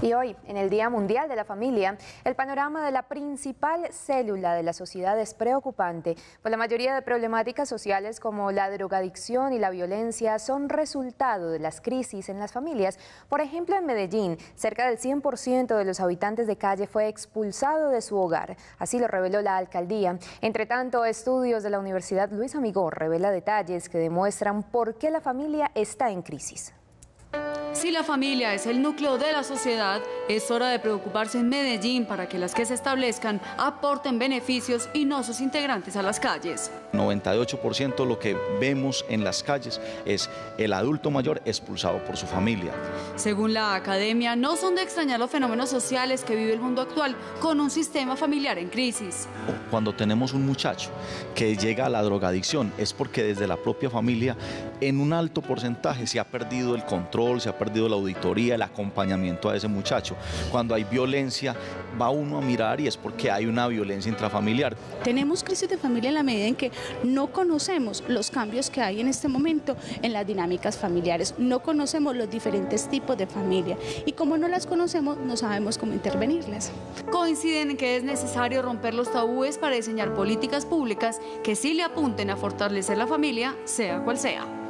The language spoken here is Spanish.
Y hoy, en el Día Mundial de la Familia, el panorama de la principal célula de la sociedad es preocupante, pues la mayoría de problemáticas sociales como la drogadicción y la violencia son resultado de las crisis en las familias. Por ejemplo, en Medellín, cerca del 100% de los habitantes de calle fue expulsado de su hogar. Así lo reveló la alcaldía. Entre tanto, estudios de la Universidad Luis Amigó revela detalles que demuestran por qué la familia está en crisis. Si la familia es el núcleo de la sociedad, es hora de preocuparse en Medellín para que las que se establezcan aporten beneficios y no sus integrantes a las calles. 98% lo que vemos en las calles es el adulto mayor expulsado por su familia. Según la academia, no son de extrañar los fenómenos sociales que vive el mundo actual con un sistema familiar en crisis. Cuando tenemos un muchacho que llega a la drogadicción es porque desde la propia familia en un alto porcentaje se ha perdido el control, se ha perdido la auditoría, el acompañamiento a ese muchacho. Cuando hay violencia va uno a mirar y es porque hay una violencia intrafamiliar. Tenemos crisis de familia en la medida en que no conocemos los cambios que hay en este momento en las dinámicas familiares, no conocemos los diferentes tipos de familia y como no las conocemos no sabemos cómo intervenirlas. Coinciden en que es necesario romper los tabúes para diseñar políticas públicas que sí le apunten a fortalecer la familia, sea cual sea.